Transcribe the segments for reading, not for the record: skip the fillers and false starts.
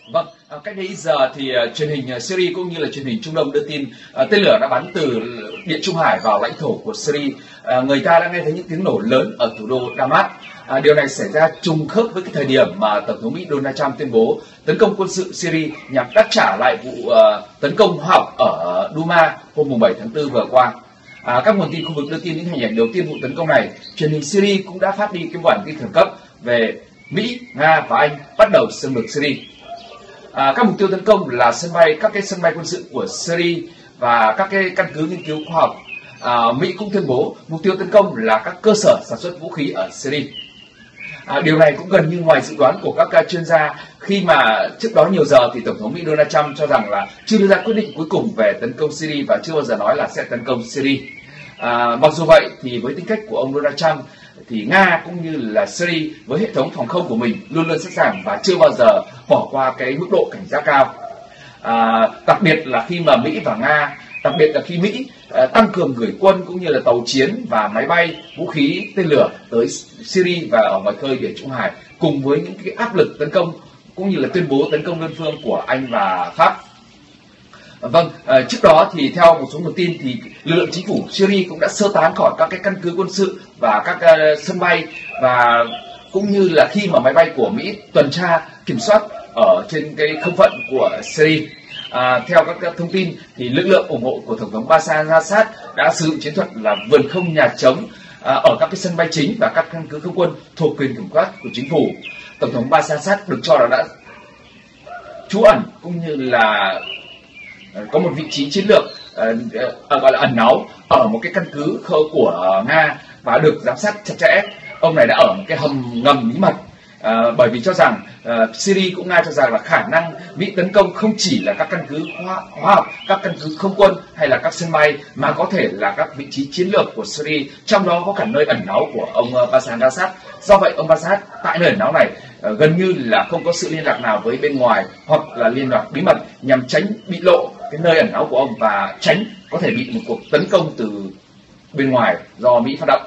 Vâng, cách đây ít giờ thì truyền hình Syria cũng như là truyền hình Trung Đông đưa tin tên lửa đã bắn từ Địa Trung Hải vào lãnh thổ của Syria. Người ta đã nghe thấy những tiếng nổ lớn ở thủ đô Damas. Điều này xảy ra trùng khớp với cái thời điểm mà Tổng thống Mỹ Donald Trump tuyên bố tấn công quân sự Syria nhằm đáp trả lại vụ tấn công hóa học ở Duma hôm 7 tháng 4 vừa qua. Các nguồn tin khu vực đưa tin những hình ảnh đầu tiên vụ tấn công này. Truyền hình Syria cũng đã phát đi cái bản tin khẩn cấp về Mỹ, Nga và Anh bắt đầu xâm lược Syria. Các mục tiêu tấn công là các cái sân bay quân sự của Syria và các cái căn cứ nghiên cứu khoa học. Mỹ cũng tuyên bố mục tiêu tấn công là các cơ sở sản xuất vũ khí ở Syria. Điều này cũng gần như ngoài dự đoán của các chuyên gia, khi mà trước đó nhiều giờ thì Tổng thống Mỹ Donald Trump cho rằng là chưa đưa ra quyết định cuối cùng về tấn công Syria và chưa bao giờ nói là sẽ tấn công Syria. Mặc dù vậy thì với tính cách của ông Donald Trump thì Nga cũng như là Syria với hệ thống phòng không của mình luôn luôn sẵn sàng và chưa bao giờ bỏ qua cái mức độ cảnh giác cao. Đặc biệt là khi mà Mỹ và Nga, đặc biệt là khi Mỹ tăng cường gửi quân cũng như là tàu chiến và máy bay, vũ khí, tên lửa tới Syria và ở ngoài khơi Địa Trung Hải, cùng với những cái áp lực tấn công cũng như là tuyên bố tấn công đơn phương của Anh và Pháp. Vâng, trước đó thì theo một số nguồn tin thì lực lượng chính phủ Syria cũng đã sơ tán khỏi các cái căn cứ quân sự và các sân bay, và cũng như là khi mà máy bay của Mỹ tuần tra kiểm soát ở trên cái không phận của Syria. Theo các thông tin thì lực lượng ủng hộ của Tổng thống Bashar al-Assad đã sử dụng chiến thuật là vườn không nhà trống ở các cái sân bay chính và các căn cứ không quân thuộc quyền kiểm soát của chính phủ. Tổng thống Bashar al-Assad được cho là đã trú ẩn cũng như là có một vị trí chiến lược gọi là ẩn náu ở một cái căn cứ của Nga và được giám sát chặt chẽ. Ông này đã ở một cái hầm ngầm bí mật, bởi vì cho rằng Syria cũng Nga cho rằng là khả năng Mỹ tấn công không chỉ là các căn cứ hóa học, các căn cứ không quân hay là các sân bay, mà có thể là các vị trí chiến lược của Syria, trong đó có cả nơi ẩn náu của ông Bashar al-Assad. Do vậy ông Bashar tại nơi ẩn náu này gần như là không có sự liên lạc nào với bên ngoài hoặc là liên lạc bí mật nhằm tránh bị lộ cái nơi ẩn náu của ông và tránh có thể bị một cuộc tấn công từ bên ngoài do Mỹ phát động.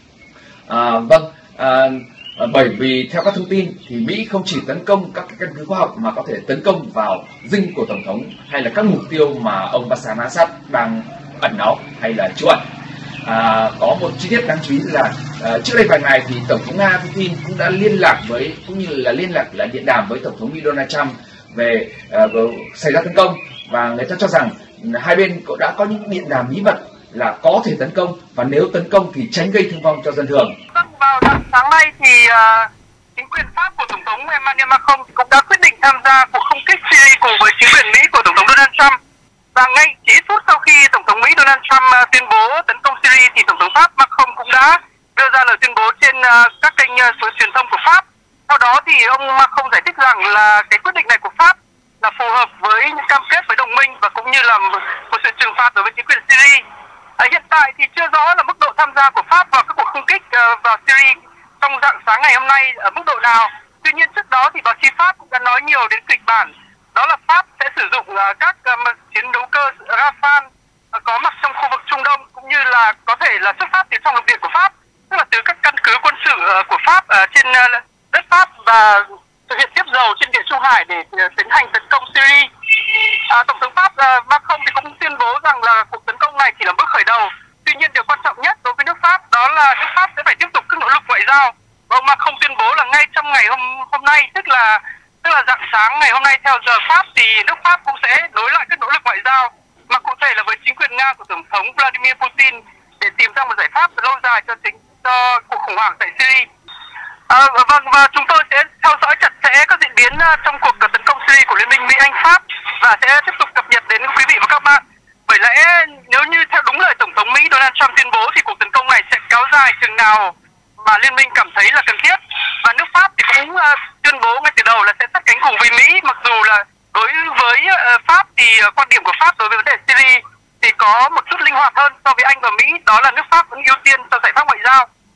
Bởi vì theo các thông tin thì Mỹ không chỉ tấn công các cái căn cứ khoa học mà có thể tấn công vào dinh của Tổng thống hay là các mục tiêu mà ông Bashar al-Assad đang ẩn náu hay là trú ẩn. Có một chi tiết đáng chú ý là trước đây vài ngày thì Tổng thống Nga Putin cũng đã liên lạc với cũng như là điện đàm với Tổng thống Mỹ Donald Trump về xảy ra tấn công, và người ta cho rằng hai bên đã có những điện đàm bí mật là có thể tấn công và nếu tấn công thì tránh gây thương vong cho dân thường. Vào sáng nay thì chính quyền Pháp của Tổng thống Emmanuel Macron cũng đã quyết định tham gia cuộc không kích Syria cùng với chính quyền Mỹ của Tổng thống Donald Trump. Và ngay chỉ ít phút sau khi Tổng thống Mỹ Donald Trump tuyên bố tấn công Syria thì Tổng thống Pháp Macron cũng đã đưa ra lời tuyên bố trên các kênh truyền thông của Pháp. Sau đó thì ông Macron giải thích rằng là cái quyết định này của Pháp là phù hợp với những cam kết với đồng minh và cũng như là một sự trừng phạt đối với chính quyền Syria. Hiện tại thì chưa rõ là mức độ tham gia của Pháp vào các cuộc không kích vào Syria trong rạng sáng ngày hôm nay ở mức độ nào. Tuy nhiên trước đó thì báo chí Pháp cũng đã nói nhiều đến kịch bản đó là Pháp sẽ sử dụng các chiến đấu cơ Rafale có mặt trong khu vực Trung Đông, cũng như là có thể là xuất phát từ trong lục địa của Pháp, tức là từ các căn cứ quân sự của Pháp trên đất Pháp và thực hiện tiếp dầu trên Địa Trung Hải để tiến hành tấn công Syria. Tổng thống Pháp Macron thì cũng tuyên bố rằng là cuộc tấn công này chỉ là bước khởi đầu. Tuy nhiên điều quan trọng nhất đối với nước Pháp đó là nước Pháp sẽ phải tiếp tục các nỗ lực ngoại giao. Và ông Macron tuyên bố là ngay trong ngày hôm nay, tức là rạng sáng ngày hôm nay theo giờ Pháp, thì nước Pháp cũng sẽ nối lại các nỗ lực ngoại giao, mà cụ thể là với chính quyền Nga của Tổng thống Vladimir Putin để tìm ra một giải pháp lâu dài cho cuộc khủng hoảng tại Syria. Và chúng tôi sẽ theo dõi chặt chẽ các diễn biến trong cuộc tấn công Syria của Liên minh Mỹ Anh Pháp và sẽ tiếp tục cập nhật đến quý vị và các bạn. Bởi lẽ nếu như theo đúng lời Tổng thống Mỹ Donald Trump tuyên bố thì cuộc tấn công này sẽ kéo dài chừng nào mà Liên minh cảm thấy là cần thiết. Và nước Pháp thì cũng tuyên bố ngay từ đầu là sẽ sát cánh cùng với Mỹ, mặc dù là đối với Pháp thì quan điểm của Pháp đối với vấn đề Syria thì có một chút linh hoạt hơn so với Anh và Mỹ, đó là nước Pháp vẫn ưu tiên cho giải pháp ngoại giao.